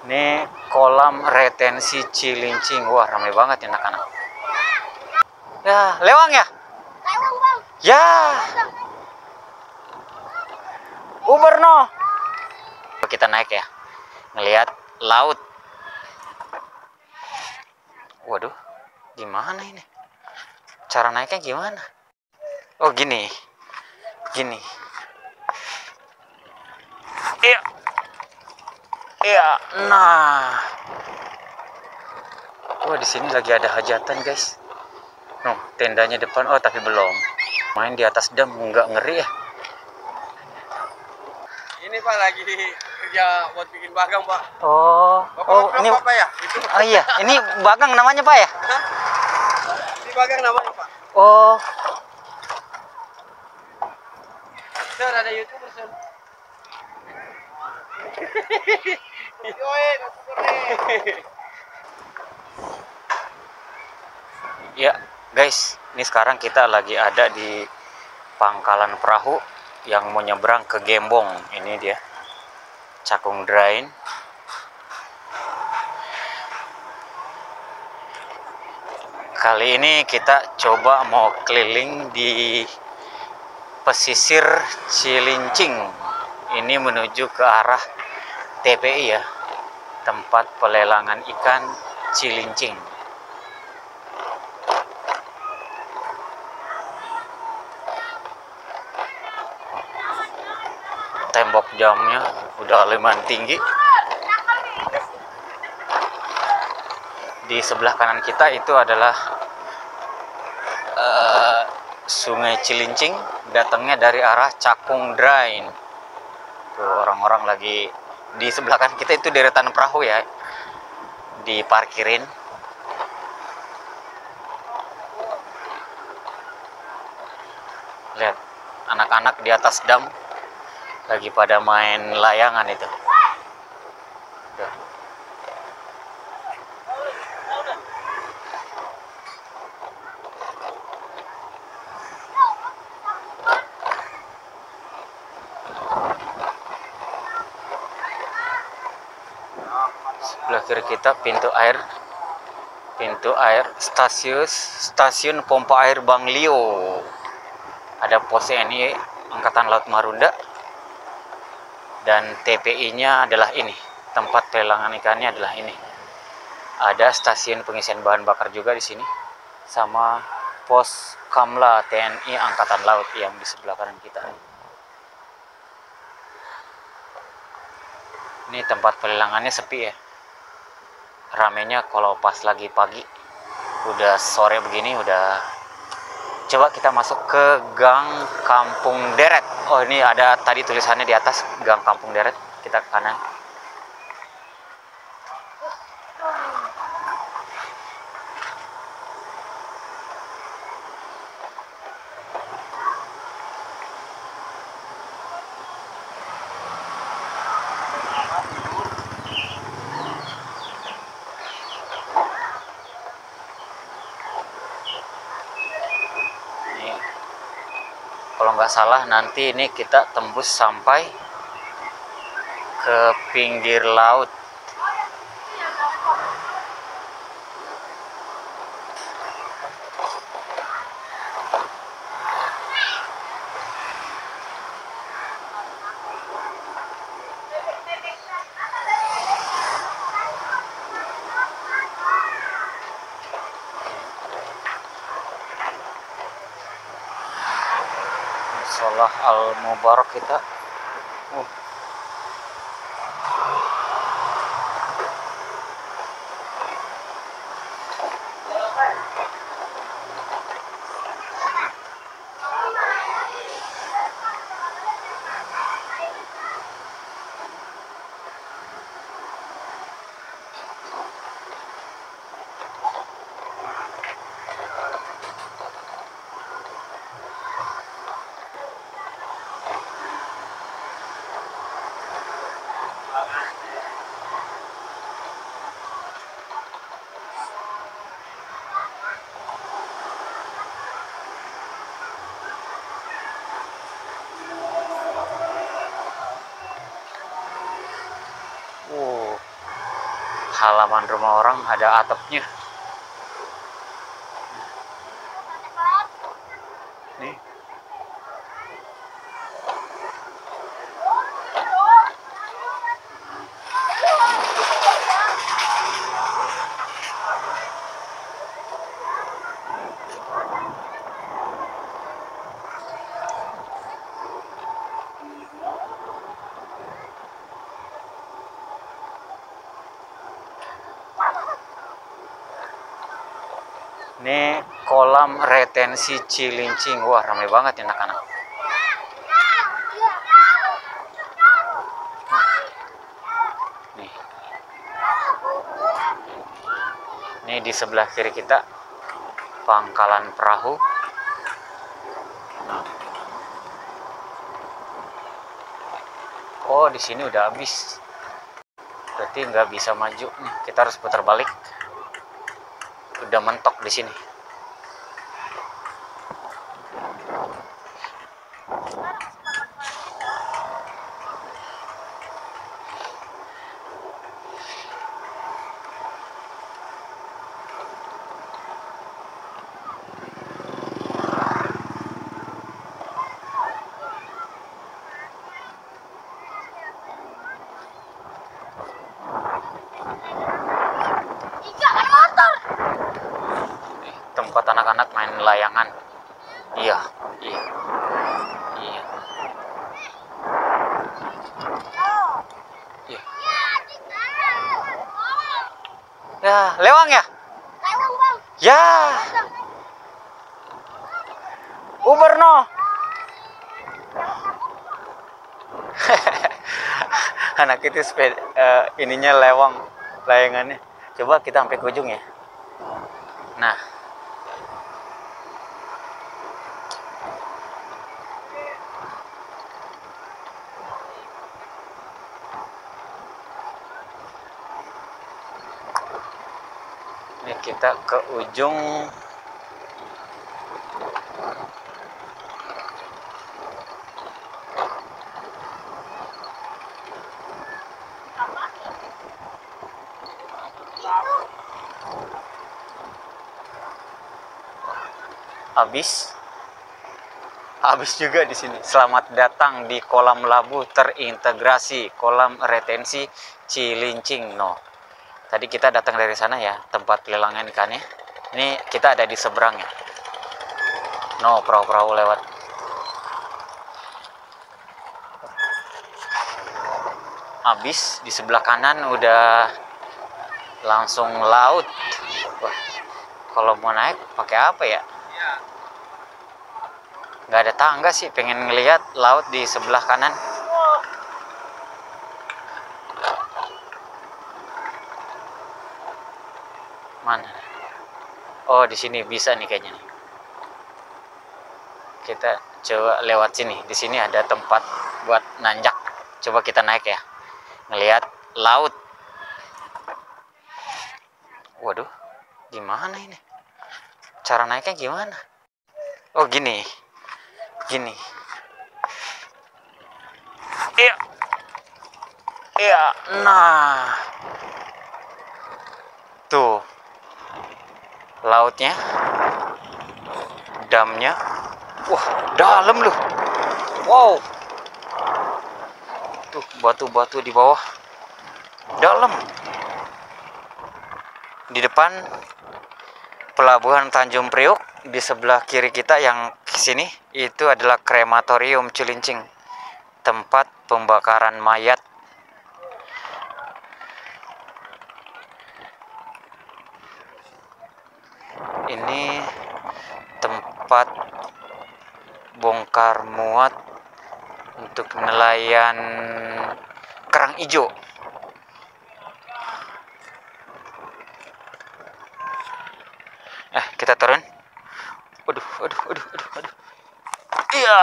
Ini kolam retensi Cilincing. Wah, ramai banget ya anak-anak. Ya, lewang ya? Lewang, Bang. Ya. Uber no. Kita naik ya. Ngelihat laut. Waduh, gimana ini? Cara naiknya gimana? Oh, gini. Gini. Iya. Iya, nah. Wah, di sini lagi ada hajatan, guys. Noh, tendanya depan. Oh, tapi belum. Main di atas dam nggak ngeri ya? Ini Pak lagi kerja buat bikin bagang Pak. Oh, Bapak ini Pak ya? Itu. Oh iya, ini bagang namanya Pak ya? Hah? Ini bagang namanya Pak. Oh, Sir, ada YouTuber Sir. Yoi, YouTuber nih. ya guys, ini sekarang kita lagi ada di pangkalan perahu yang mau nyebrang ke Gembong. Ini dia, Cakung Drain. Kali ini kita coba mau keliling di pesisir Cilincing. Ini menuju ke arah TPI ya, tempat pelelangan ikan Cilincing. Tembok jamnya udah lumayan tinggi. Di sebelah kanan kita itu adalah Sungai Cilincing, datangnya dari arah Cakung Drain. Tuh orang-orang lagi di sebelah kanan kita itu deretan perahu ya, diparkirin. Lihat, anak-anak di atas dam lagi pada main layangan itu. Tuh. Sebelah kiri kita pintu air stasiun pompa air Banglio. Ada pos TNI Angkatan Laut Marunda, dan TPI-nya adalah ini, tempat pelelangan ikannya adalah ini. Ada stasiun pengisian bahan bakar juga di sini, sama pos Kamla TNI Angkatan Laut yang di sebelah kanan kita. Ini tempat pelelangannya sepi ya. Ramenya kalau pas lagi pagi. Udah sore begini udah. Coba kita masuk ke Gang Kampung Deret. Oh, ini ada tadi tulisannya di atas, Gang Kampung Deret. Kita ke kanan. Kalau nggak salah nanti ini kita tembus sampai ke pinggir laut. Sholah Al-Mubarak kita. halaman rumah orang ada atapnya. Nih. Ini kolam retensi Cilincing. Wah, ramai banget ya anak-anak. Nih. Ini di sebelah kiri kita pangkalan perahu. Oh, di sini udah habis. Berarti nggak bisa maju. Nih, kita harus putar balik. Udah mentok di sini. Tempat anak-anak main layangan. Iya, iya, iya, iya. Ya, lewang ya? Lewang, Bang. Ya. Uber no. Anak itu ininya lewang, layangannya. Coba kita sampai ke ujung ya. Nah, ini kita ke ujung. Habis juga di sini. Selamat datang di kolam labu terintegrasi, kolam retensi Cilincing. No, tadi kita datang dari sana ya, tempat pelelangan ikannya. Ini kita ada di seberang ya. No, perahu-perahu lewat. Habis di sebelah kanan udah langsung laut. Wah, kalau mau naik pakai apa ya? Nggak ada tangga sih, pengen ngelihat laut di sebelah kanan. Mana? Oh, di sini bisa nih kayaknya nih. Kita coba lewat sini. Di sini ada tempat buat nanjak. Coba kita naik ya. Ngelihat laut. Waduh, gimana ini? Cara naiknya gimana? Oh, gini. Gini. Iya. Iya, nah. Tuh. Lautnya. Damnya. Wah, dalam loh. Wow. Tuh, batu-batu di bawah. Dalam. Di depan Pelabuhan Tanjung Priok. Di sebelah kiri kita yang sini itu adalah krematorium Cilincing, tempat pembakaran mayat. Ini tempat bongkar muat untuk nelayan kerang hijau. Kita turun. Waduh. Iya.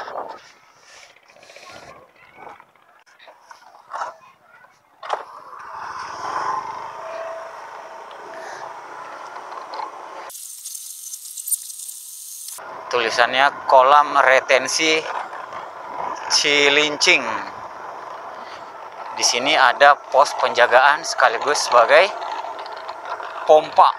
Tulisannya kolam retensi Cilincing. Di Di sini ada pos penjagaan sekaligus sebagai pompa.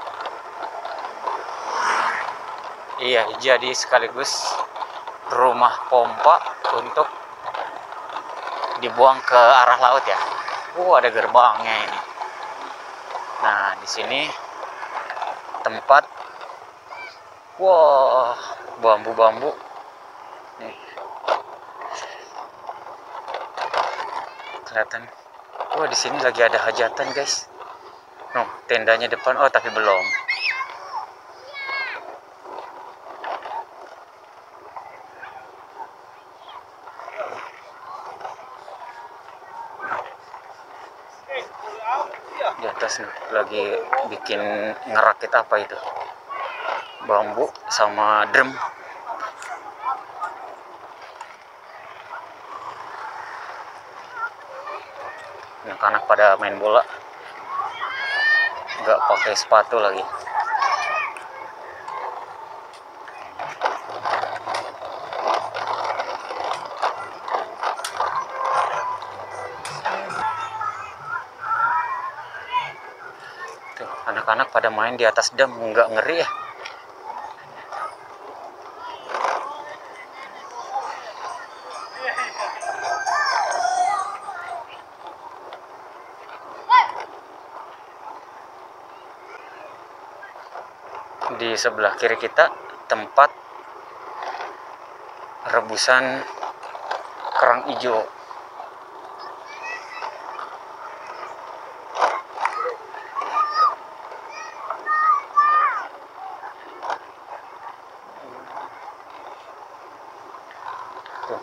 Iya, jadi sekaligus rumah pompa untuk dibuang ke arah laut ya. Ada gerbangnya ini. Nah, di sini tempat bambu-bambu. Nih. Kelihatan. Di sini lagi ada hajatan, guys. Tendanya depan. Tapi belum. Di atas nih lagi bikin ngerakit apa itu, bambu sama drum. Anak-anak pada main bola, nggak pakai sepatu lagi. Tuh, anak-anak pada main di atas dam, nggak ngeri ya. Di sebelah kiri kita tempat rebusan kerang hijau. Tuh.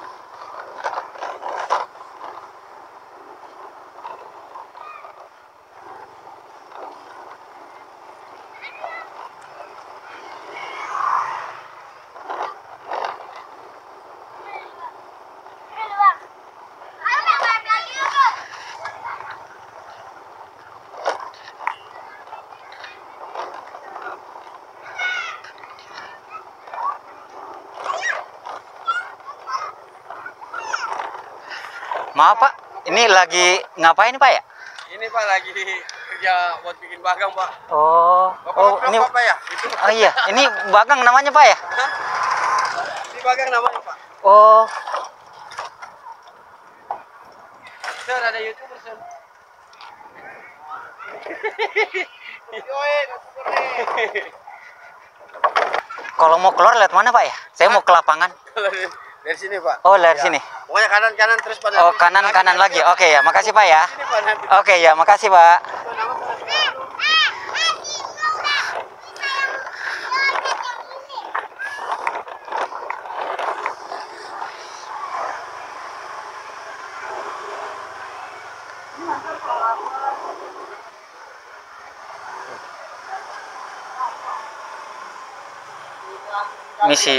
Maaf Pak, ini lagi ngapain Pak ya? Ini Pak lagi kerja buat bikin bagang Pak. Ini Pak ya? Itu. iya, ini bagang namanya Pak ya? Hah? Ini bagang namanya Pak. Sir, ada YouTuber Sir. Kalau mau keluar lihat mana Pak ya? Saya mau ke lapangan. Dari sini Pak. Dari sini. Pokoknya kanan terus pada. Kanan lagi. Oke ya, makasih Pak ya. Sini, Pak, nanti. Oke ya, makasih Pak. Misi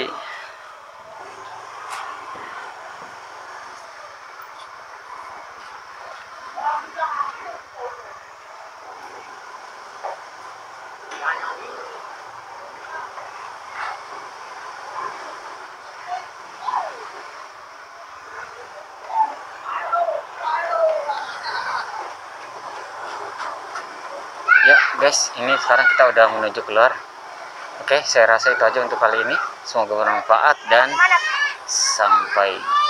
ya guys, ini sekarang kita udah menuju keluar. Oke, saya rasa itu aja untuk kali ini. Semoga bermanfaat dan sampai